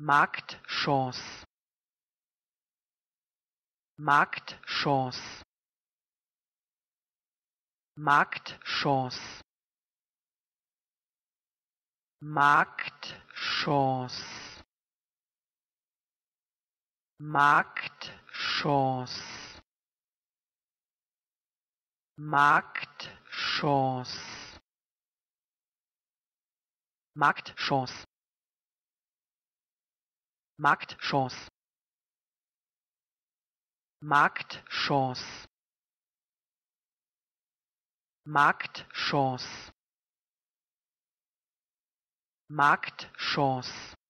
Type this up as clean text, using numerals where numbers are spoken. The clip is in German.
Marktchance, Marktchance, Marktchance, Marktchance, Marktchance, Marktchance, Marktchance, Marktchance, Marktchance, Marktchance, Marktchance.